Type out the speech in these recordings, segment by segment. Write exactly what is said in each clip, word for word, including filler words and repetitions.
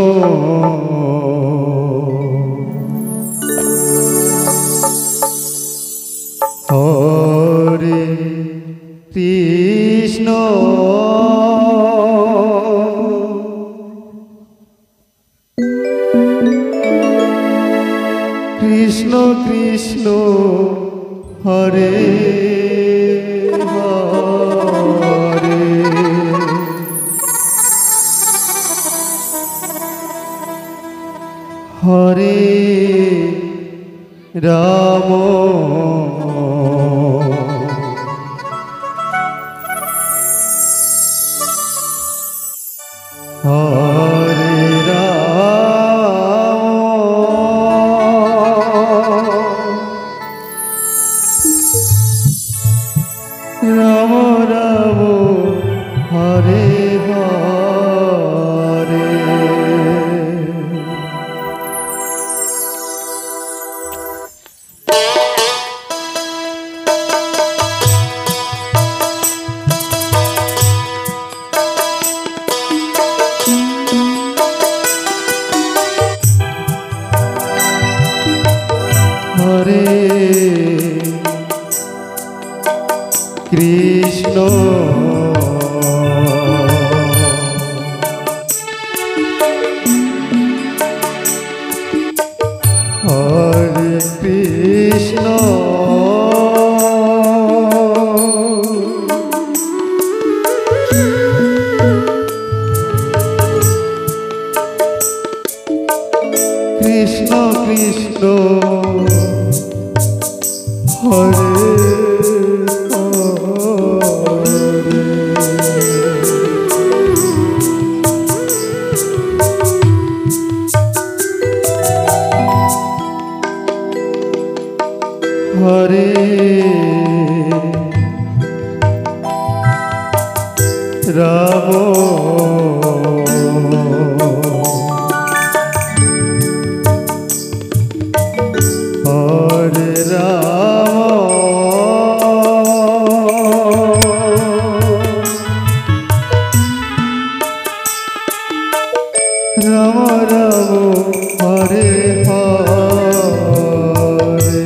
हरे कृष्ण कृष्ण कृष्ण हरे हरे हरे राम हरे राम राम राम हरे हरे हरे कृष्ण हरे कृष्ण कृष्ण कृष्ण हरे हरे राम हरे राम राम राम हरे हरे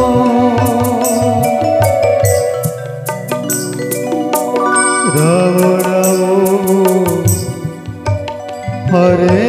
राम हरे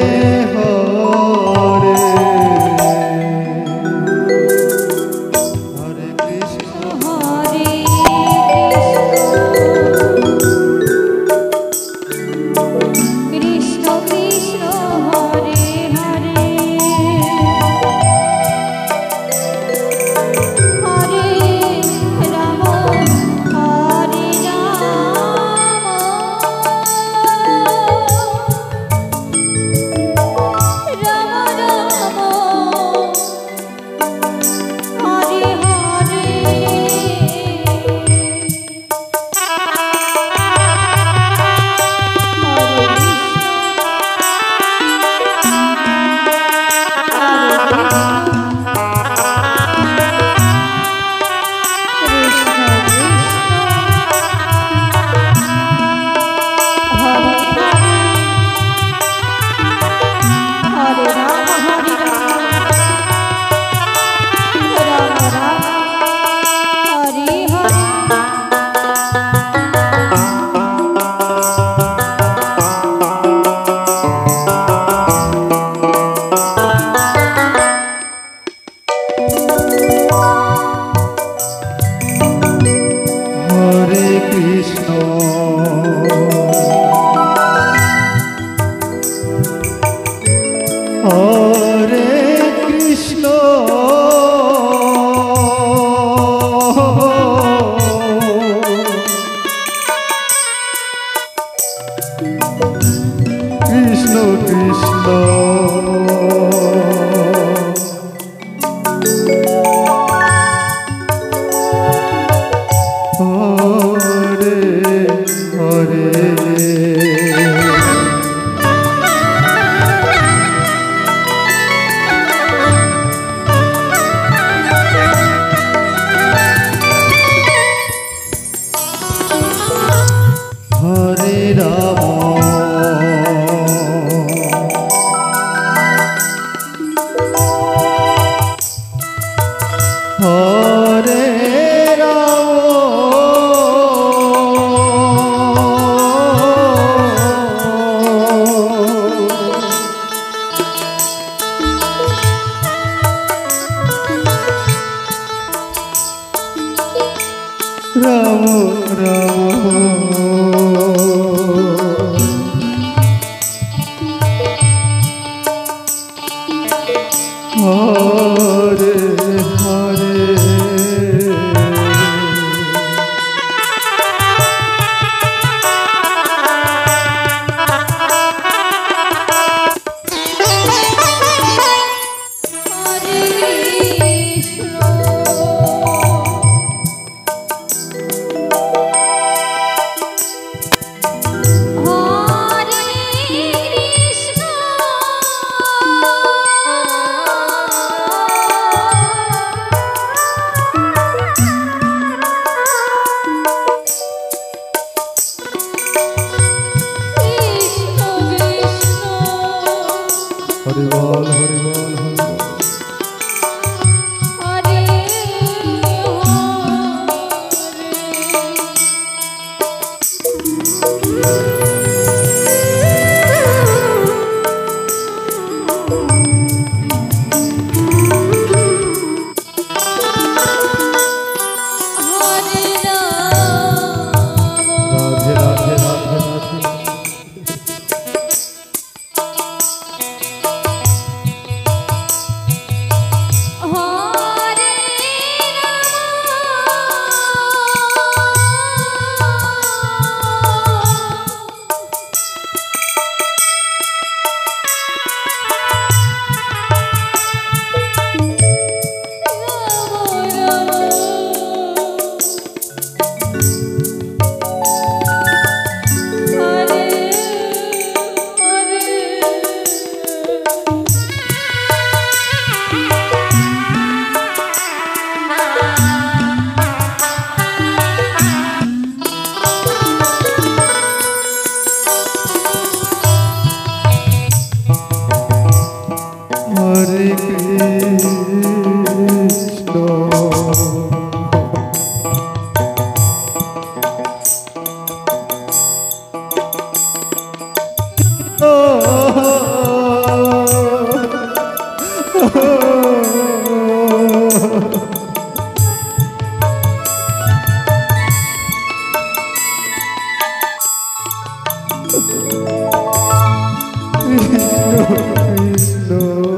কৃষ্ণ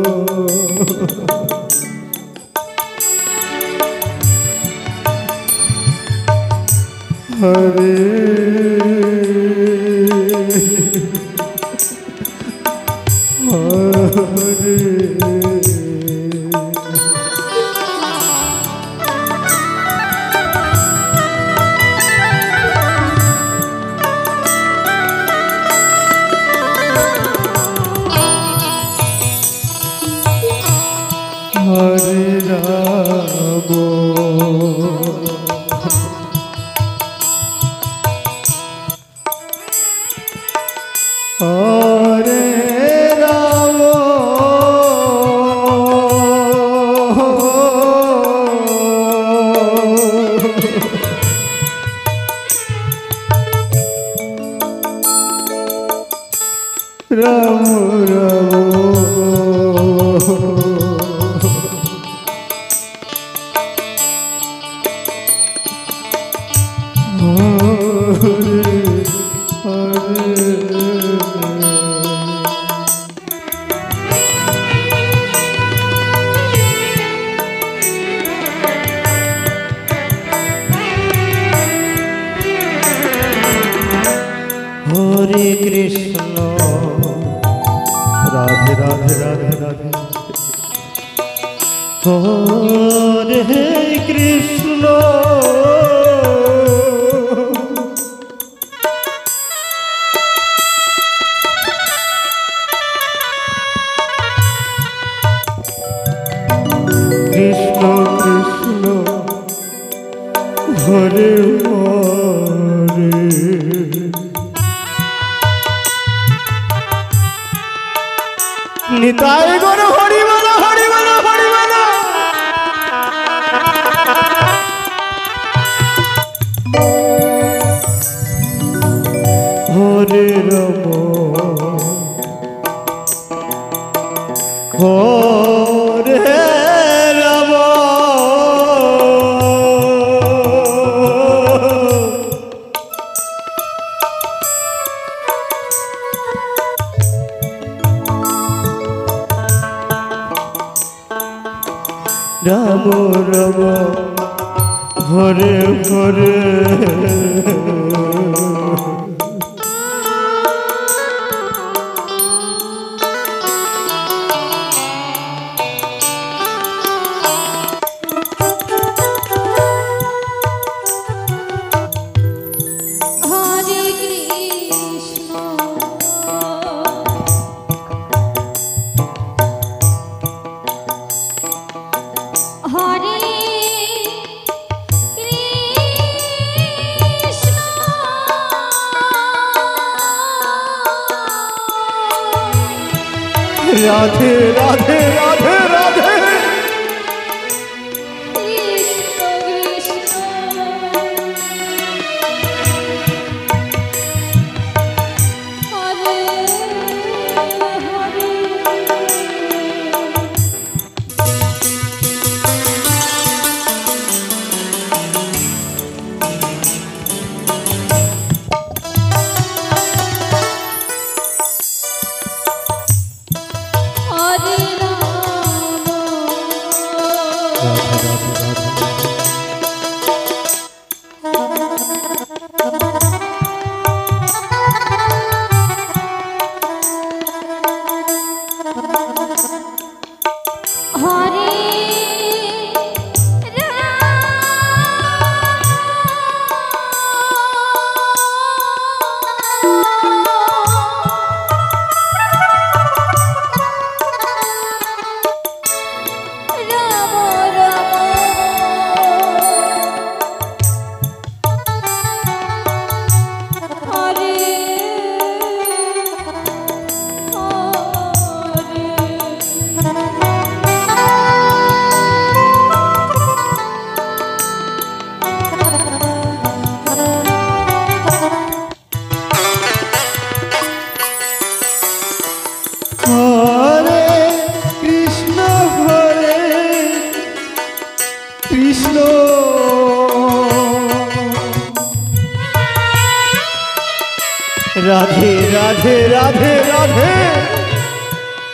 হরে হরে হরে রাম হরে রাম রাম রাম हरे कृष्ण राधे राधे राधे राधे हरे कृष्ण कृष्ण कृष्ण हरे हरे निताय गौर हरि बोलो हरि बोलो हरि बोलो हरे राम हरे राम राम राम हरे हरे राधे राधे राधे राधे कृष्ण कृष्ण हरे हरे हरे राम राधे राधे हरे कृष्ण राधे राधे राधे राधे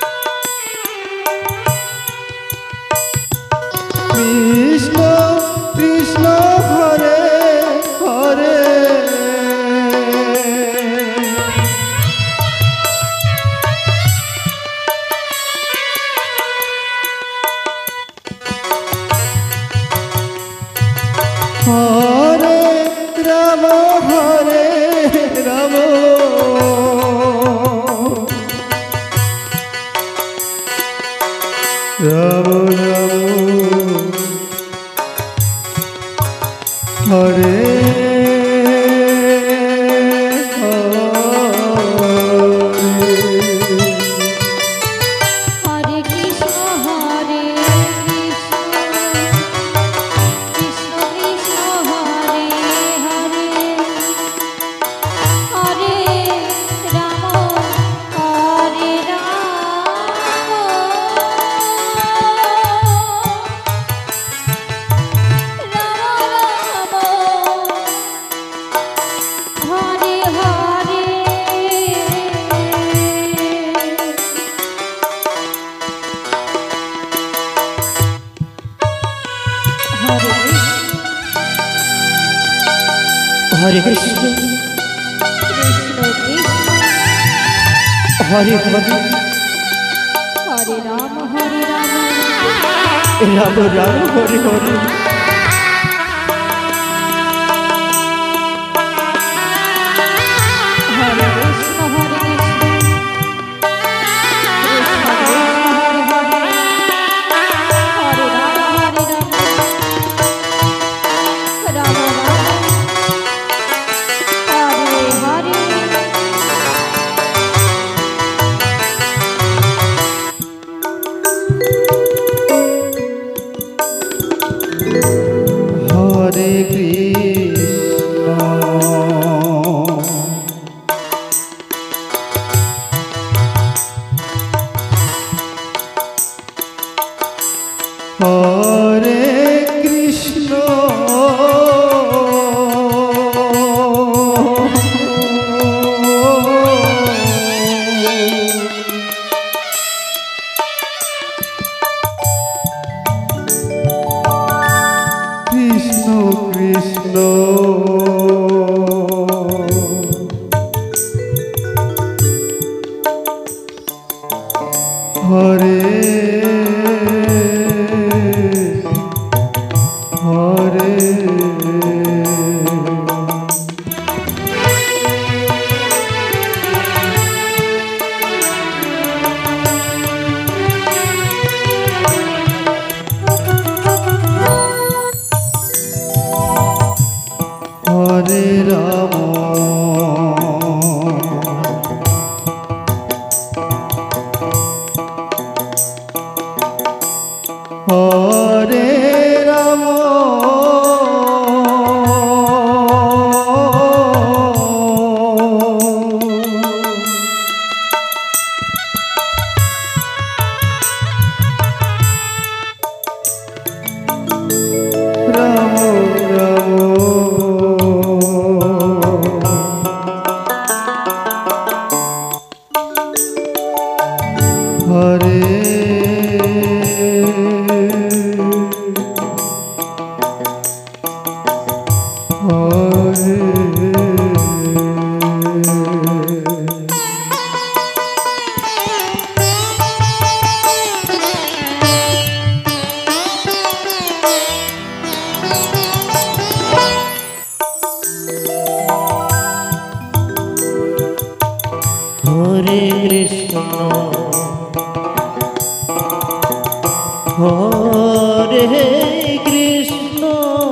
হরে কৃষ্ণ কৃষ্ণ কৃষ্ণ হরে হরে হরে রাম হরে রাম রাম রাম হরে হরে হরে কৃষ্ণ হরে কৃষ্ণ কৃষ্ণ কৃষ্ণ হরে হরে হরে রাম হরে রাম রাম রাম হরে হরে হরে কৃষ্ণ হরে কৃষ্ণ কৃষ্ণ কৃষ্ণ হরে হরে হরে রাম হরে রাম রাম রাম হরে হরে হরে কৃষ্ণ হরে কৃষ্ণ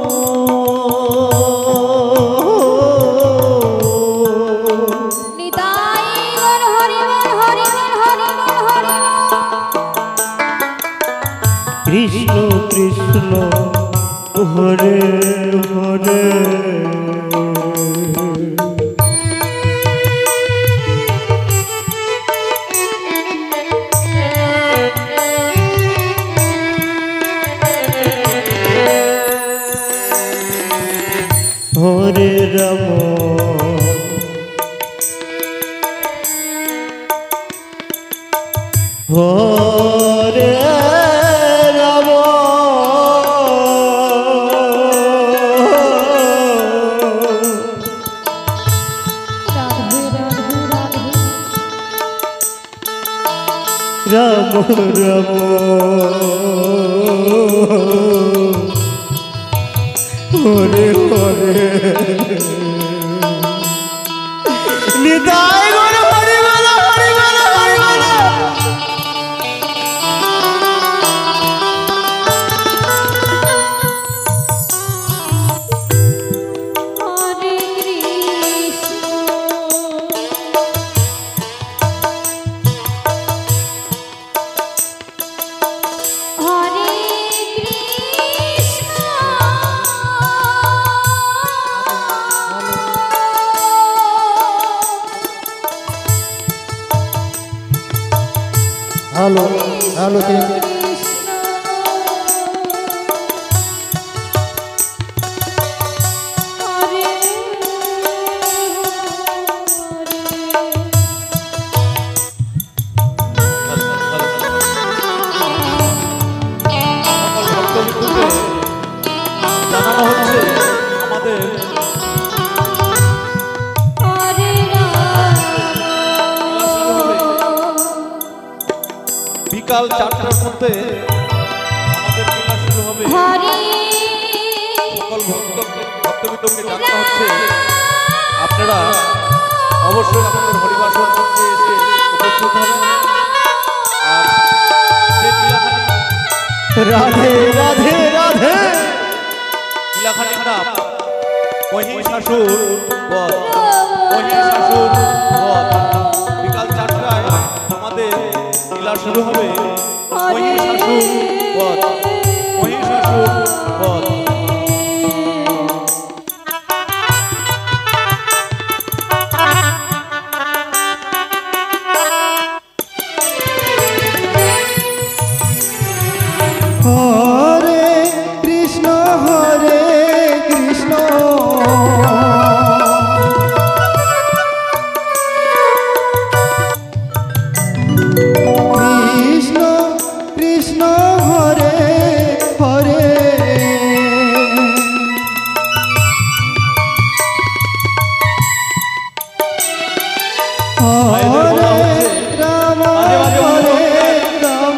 নিতাই গৌর হরি বল হরি বল হরি বল হরি বল কৃষ্ণ কৃষ্ণ হরে হরে হরে রাম হরে রাম রাধে রাধে রাধে রাম রাম হরে হরে নিতাই গৌর হরি বল হরি বল হরি বল হরে কৃষ্ণ হরে কৃষ্ণ হ্যালো হ্যালো কে জানানো হচ্ছে আমাদের বিকাল চারটার মধ্যে আমাদের খেলা শুরু হবে। হরি সকল ভক্তকে ভক্তবৃন্দকে জানতে হচ্ছে আপনারা অবশ্যই আমাদের হরিবাসন মঞ্চে এসে উপস্থিত হবেন। আর যে লীলাখানি রাধে রাধে রাধে লীলাখানির নাম মহিষাসুর বধ। মহিষাসুর বধ বিকাল চারটায় আমাদের লীলা শুরু হবে। মহিষাসুর বধ, মহিষাসুর বধ। হরে কৃষ্ণ হরে কৃষ্ণ কৃষ্ণ কৃষ্ণ হরে হরে হরে রাম হরে রাম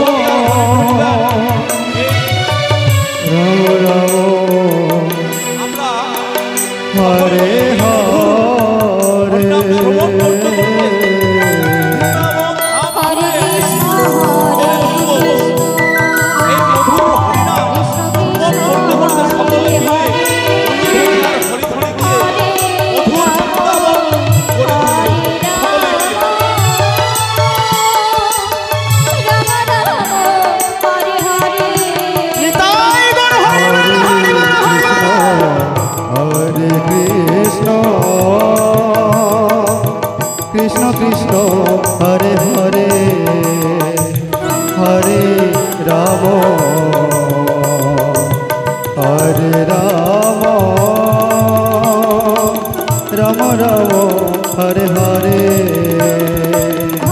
রাম রাম আমরা হরে হরে হরে কৃষ্ণ হরে কৃষ্ণ এই মধুর হরিনাম কৃষ্ণ করতে করতে সকলে মিলে হরে লীলার হরিধ্বনি দিয়ে মধুর বৃন্দাবন করে তুলব। সকলে মিলে নিতাই গৌর হরি হরি হরে কৃষ্ণ কৃষ্ণ কৃষ্ণ হরে হরে হরে রাম হরে রাম রাম রাম হরে হরে